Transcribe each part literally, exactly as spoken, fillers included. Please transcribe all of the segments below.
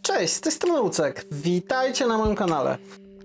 Cześć, z tej strony Lucek. Witajcie na moim kanale.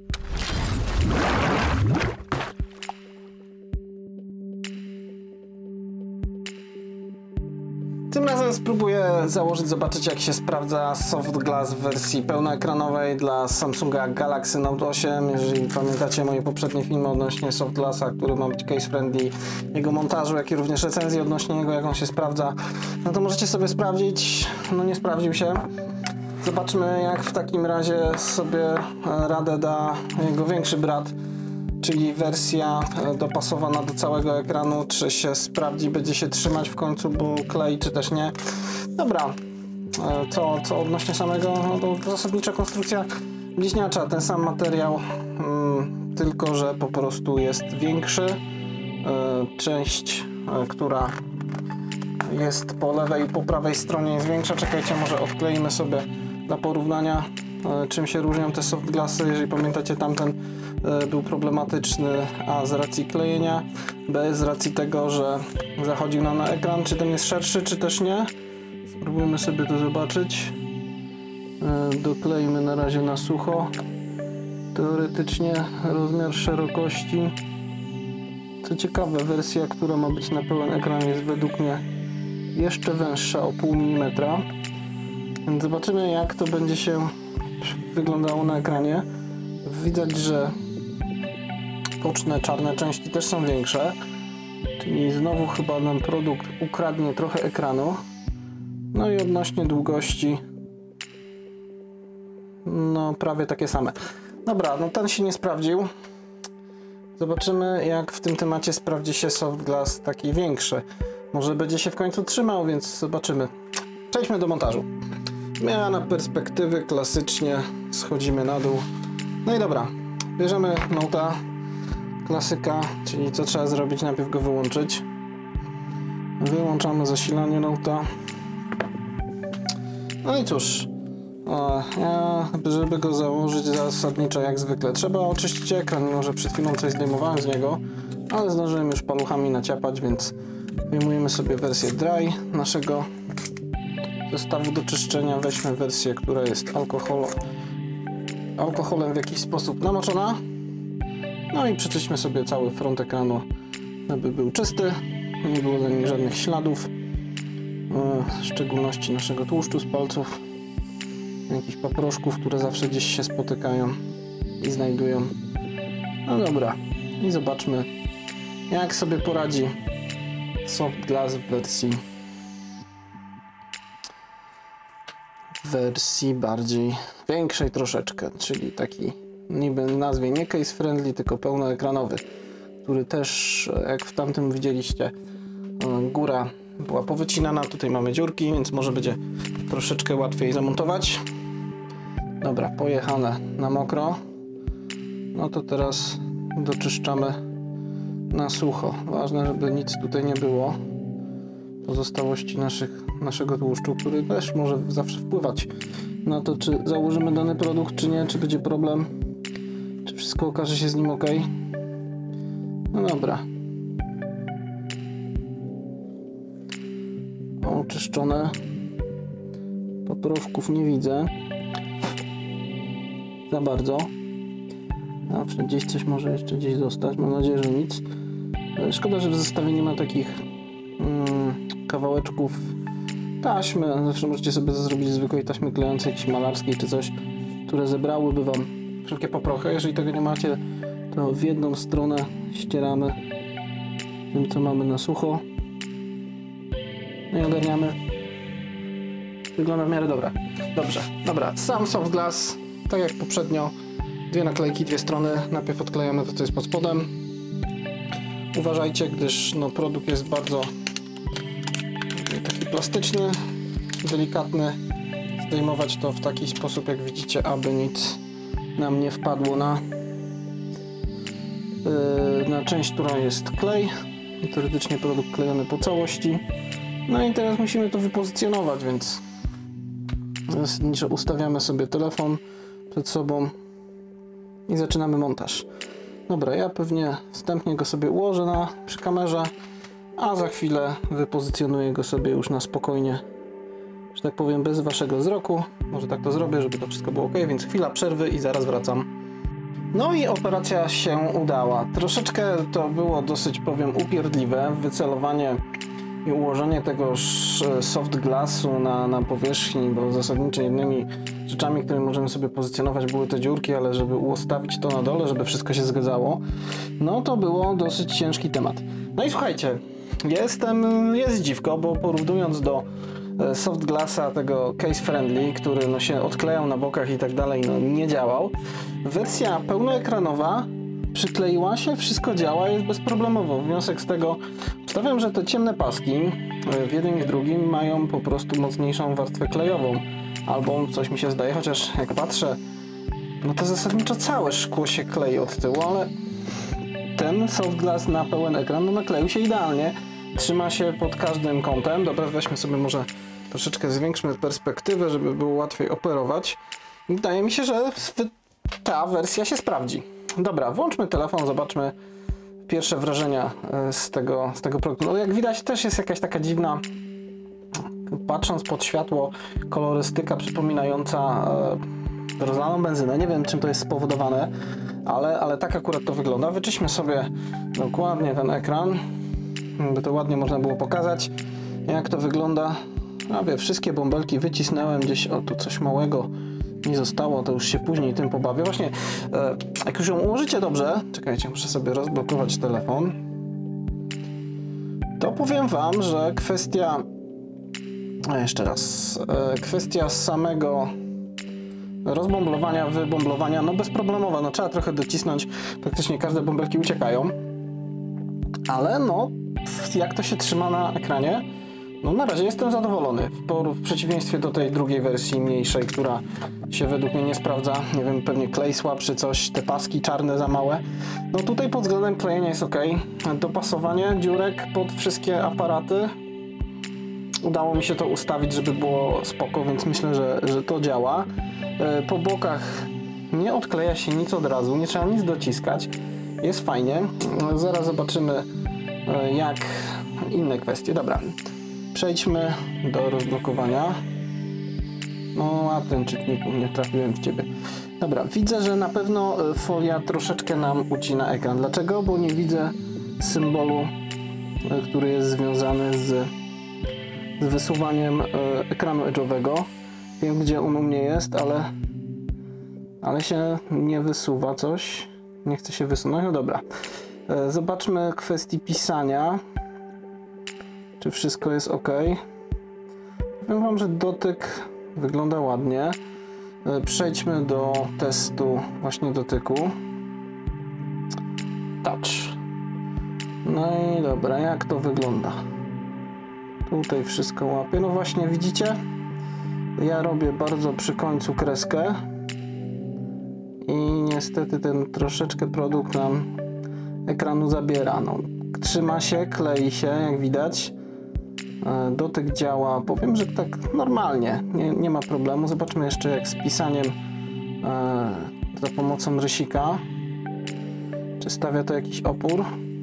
Tym razem spróbuję założyć, zobaczyć jak się sprawdza Soft Glass w wersji pełnoekranowej dla Samsunga Galaxy Note osiem. Jeżeli pamiętacie moje poprzednie filmy odnośnie Soft Glassa, który ma być case friendly, jego montażu, jak i również recenzji odnośnie niego, jak on się sprawdza, no to możecie sobie sprawdzić. No nie sprawdził się. Zobaczmy, jak w takim razie sobie radę da jego większy brat, czyli wersja dopasowana do całego ekranu, czy się sprawdzi, będzie się trzymać w końcu, bo klei, czy też nie. Dobra, co, co odnośnie samego, no to zasadnicza konstrukcja bliźniacza, ten sam materiał, hmm, tylko że po prostu jest większy. Część, która jest po lewej i po prawej stronie jest większa. Czekajcie, może odkleimy sobie dla porównania, czym się różnią te soft glassy. Jeżeli pamiętacie, tamten był problematyczny, a z racji klejenia, b z racji tego, że zachodził nam na ekran. Czy ten jest szerszy, czy też nie? Spróbujmy sobie to zobaczyć. Doklejmy na razie na sucho. Teoretycznie rozmiar szerokości. Co ciekawe, wersja, która ma być na pełen ekran, jest według mnie jeszcze węższa o pół milimetra. Więc zobaczymy, jak to będzie się wyglądało na ekranie. Widać, że boczne czarne części też są większe, czyli znowu chyba nam produkt ukradnie trochę ekranu. No i odnośnie długości, no prawie takie same. Dobra, no ten się nie sprawdził. Zobaczymy, jak w tym temacie sprawdzi się Soft Glass taki większy. Może będzie się w końcu trzymał, więc zobaczymy. Przejdźmy do montażu. Zmiana perspektywy, klasycznie schodzimy na dół. No i dobra, bierzemy Note'a, klasyka, czyli co trzeba zrobić, najpierw go wyłączyć. Wyłączamy zasilanie Note'a. No i cóż, ja, żeby go założyć zasadniczo jak zwykle trzeba oczyścić ekran, mimo że przed chwilą coś zdejmowałem z niego, ale zdążyłem już paluchami naciapać, więc wyjmujemy sobie wersję dry naszego zestawu do czyszczenia. Weźmy wersję, która jest alkohol, alkoholem w jakiś sposób namoczona. No i przeczyśćmy sobie cały front ekranu, aby był czysty, nie było na nim żadnych śladów, w szczególności naszego tłuszczu z palców, jakichś paproszków, które zawsze gdzieś się spotykają i znajdują. No dobra, i zobaczmy, jak sobie poradzi Soft Glass w wersji w wersji bardziej większej troszeczkę, czyli taki niby nazwie nie case friendly, tylko pełnoekranowy, który też, jak w tamtym widzieliście, góra była powycinana, tutaj mamy dziurki, więc może będzie troszeczkę łatwiej zamontować. Dobra, pojechane na mokro. No to teraz doczyszczamy na sucho. Ważne, żeby nic tutaj nie było pozostałości naszych, naszego tłuszczu, który też może zawsze wpływać na to, czy założymy dany produkt, czy nie, czy będzie problem, czy wszystko okaże się z nim ok. No dobra. Oczyszczone. Paproszków nie widzę za bardzo. Zawsze gdzieś coś może jeszcze gdzieś zostać. Mam nadzieję, że nic. Szkoda, że w zestawie nie ma takich mm, kawałeczków taśmy. Zawsze możecie sobie zrobić zwykłej taśmy klejącej, jakiejś malarskiej czy coś, które zebrałyby wam wszelkie paprochy. Jeżeli tego nie macie, to w jedną stronę ścieramy tym, co mamy na sucho. No i ogarniamy. Wygląda w miarę dobra. Dobrze, dobra. Sam Soft Glass, tak jak poprzednio, dwie naklejki, dwie strony. Najpierw odklejamy to, co jest pod spodem. Uważajcie, gdyż no, produkt jest bardzo taki plastyczny, delikatny. Zdejmować to w taki sposób, jak widzicie, aby nic nam nie wpadło na, yy, na część, która jest klej. Teoretycznie produkt klejony po całości. No i teraz musimy to wypozycjonować, więc zasadniczo ustawiamy sobie telefon przed sobą i zaczynamy montaż. Dobra, ja pewnie wstępnie go sobie ułożę na, przy kamerze, a za chwilę wypozycjonuję go sobie już na spokojnie że tak powiem, bez waszego wzroku. Może tak to zrobię, żeby to wszystko było ok, więc chwila przerwy i zaraz wracam. No i operacja się udała. Troszeczkę to było dosyć, powiem, upierdliwe. Wycelowanie i ułożenie tego soft glassu na, na powierzchni, bo zasadniczo jednymi rzeczami, które możemy sobie pozycjonować, były te dziurki, ale żeby ustawić to na dole, żeby wszystko się zgadzało, no to było dosyć ciężki temat. No i słuchajcie, jestem, jest dziwko, bo porównując do soft glassa tego case friendly, który no się odklejał na bokach i tak dalej, no nie działał, wersja pełnoekranowa przykleiła się, wszystko działa, jest bezproblemowo. Wniosek z tego, stawiam, że te ciemne paski w jednym i w drugim mają po prostu mocniejszą warstwę klejową. Albo coś mi się zdaje, chociaż jak patrzę, no to zasadniczo całe szkło się klei od tyłu, ale ten soft glass na pełen ekran no nakleił się idealnie. Trzyma się pod każdym kątem. Dobra, weźmy sobie może troszeczkę zwiększmy perspektywę, żeby było łatwiej operować. Wydaje mi się, że ta wersja się sprawdzi. Dobra, włączmy telefon, zobaczmy pierwsze wrażenia z tego, z tego produktu. No, jak widać, też jest jakaś taka dziwna, patrząc pod światło, kolorystyka przypominająca e, rozlaną benzynę. Nie wiem, czym to jest spowodowane, ale, ale tak akurat to wygląda. Wyczyśmy sobie dokładnie ten ekran, by to ładnie można było pokazać, jak to wygląda. A wie, wszystkie bąbelki wycisnąłem gdzieś, o tu coś małego nie zostało, to już się później tym pobawię. Właśnie, e, jak już ją ułożycie dobrze, czekajcie, muszę sobie rozblokować telefon, to powiem wam, że kwestia, a jeszcze raz, e, kwestia samego rozbąblowania, wybąblowania, no bezproblemowa, no trzeba trochę docisnąć, praktycznie każde bąbelki uciekają, ale no, jak to się trzyma na ekranie, no na razie jestem zadowolony, w, w przeciwieństwie do tej drugiej wersji mniejszej, która się według mnie nie sprawdza, nie wiem, pewnie klej słabszy, coś, te paski czarne za małe. No tutaj pod względem klejenia jest ok, dopasowanie dziurek pod wszystkie aparaty, udało mi się to ustawić, żeby było spoko, więc myślę, że, że to działa. Po bokach nie odkleja się nic od razu, nie trzeba nic dociskać, jest fajnie, zaraz zobaczymy jak inne kwestie. Dobra, przejdźmy do rozblokowania. No a ten czytniku, nie trafiłem w ciebie. Dobra, widzę, że na pewno folia troszeczkę nam ucina ekran. Dlaczego? Bo nie widzę symbolu, który jest związany z, z wysuwaniem ekranu edge'owego. Wiem, gdzie on u mnie jest, ale ale się nie wysuwa coś. Nie chce się wysunąć. No dobra. Zobaczmy kwestii pisania. Czy wszystko jest ok. Powiem wam, że dotyk wygląda ładnie. Przejdźmy do testu właśnie dotyku. Touch. No i dobra, jak to wygląda? Tutaj wszystko łapie. No właśnie, widzicie? Ja robię bardzo przy końcu kreskę. I niestety ten troszeczkę produkt nam ekranu zabiera. No, trzyma się, klei się, jak widać. Dotyk działa, powiem, że tak normalnie, nie, nie ma problemu. Zobaczmy jeszcze jak z pisaniem e, za pomocą rysika. Czy stawia to jakiś opór?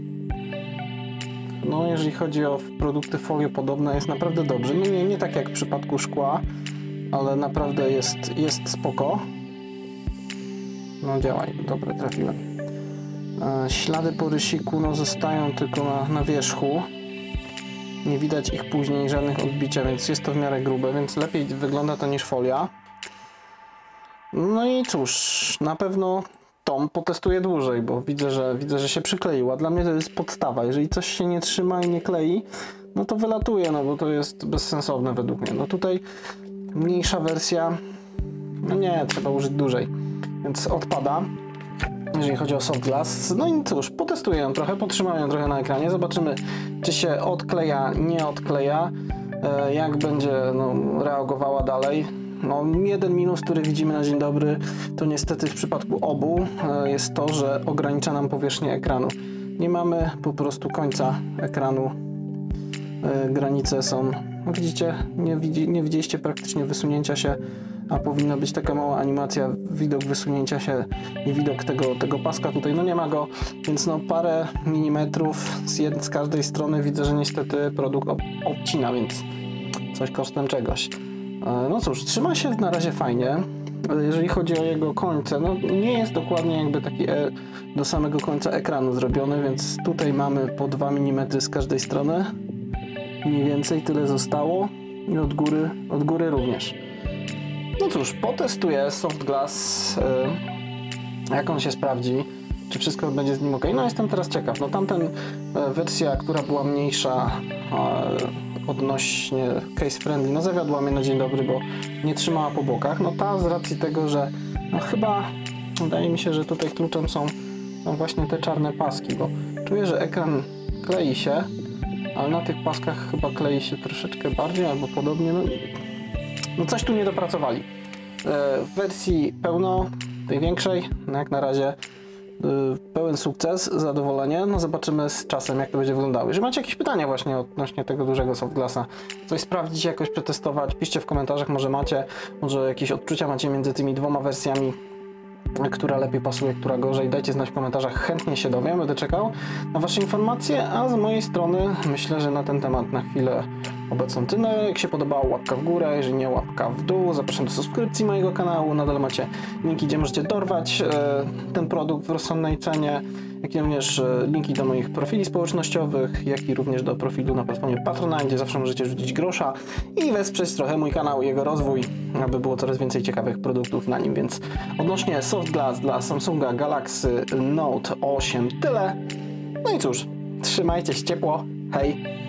No jeżeli chodzi o produkty foliopodobne, jest naprawdę dobrze. Nie, nie, nie tak jak w przypadku szkła, ale naprawdę jest, jest spoko. No działaj, dobra, trafiłem. E, ślady po rysiku no, zostają tylko na, na wierzchu. Nie widać ich później, żadnych odbicia, więc jest to w miarę grube, więc lepiej wygląda to niż folia. No i cóż, na pewno tą potestuję dłużej, bo widzę, że widzę, że się przykleiła. Dla mnie to jest podstawa. Jeżeli coś się nie trzyma i nie klei, no to wylatuje, no bo to jest bezsensowne według mnie. No tutaj mniejsza wersja, no nie, trzeba użyć dłużej, więc odpada. Jeżeli chodzi o soft glass, no i cóż, potestuję ją trochę, potrzymam ją trochę na ekranie, zobaczymy, czy się odkleja, nie odkleja, jak będzie no, reagowała dalej. No, jeden minus, który widzimy na dzień dobry, to niestety w przypadku obu jest to, że ogranicza nam powierzchnię ekranu. Nie mamy po prostu końca ekranu, granice są, no widzicie, nie, widzi, nie widzieliście praktycznie wysunięcia się, a powinna być taka mała animacja, widok wysunięcia się i widok tego, tego paska tutaj, no nie ma go, więc no parę milimetrów z, jed, z każdej strony widzę, że niestety produkt ob, obcina, więc coś kosztem czegoś. No cóż, trzyma się na razie fajnie. Jeżeli chodzi o jego końce, no nie jest dokładnie jakby taki e do samego końca ekranu zrobiony, więc tutaj mamy po dwa milimetry z każdej strony. Mniej więcej tyle zostało i od góry, od góry również. No cóż, potestuję Soft Glass, yy, jak on się sprawdzi, czy wszystko będzie z nim ok. No jestem teraz ciekaw. No tamten yy, wersja, która była mniejsza yy, odnośnie case friendly, no zawiodła mnie na dzień dobry, bo nie trzymała po bokach. No ta z racji tego, że no chyba wydaje mi się, że tutaj kluczem są, są właśnie te czarne paski, bo czuję, że ekran klei się, ale na tych paskach chyba klei się troszeczkę bardziej albo podobnie. No, no coś tu nie dopracowali. W wersji pełno, tej większej, no jak na razie pełen sukces, zadowolenie. No zobaczymy z czasem, jak to będzie wyglądało. Jeżeli macie jakieś pytania właśnie odnośnie tego dużego Soft Glassa, coś sprawdzić, jakoś przetestować, piszcie w komentarzach, może macie, może jakieś odczucia macie między tymi dwoma wersjami, która lepiej pasuje, która gorzej. Dajcie znać w komentarzach, chętnie się dowiem, będę czekał na wasze informacje, a z mojej strony myślę, że na ten temat na chwilę obecną tyle. Jak się podobało, łapka w górę, jeżeli nie, łapka w dół. Zapraszam do subskrypcji mojego kanału, nadal macie linki, gdzie możecie dorwać e, ten produkt w rozsądnej cenie, jak i również e, linki do moich profili społecznościowych, jak i również do profilu na platformie Patronite, gdzie zawsze możecie rzucić grosza i wesprzeć trochę mój kanał i jego rozwój, aby było coraz więcej ciekawych produktów na nim. Więc odnośnie Soft Glass dla Samsunga Galaxy Note osiem tyle. No i cóż, trzymajcie się ciepło, hej!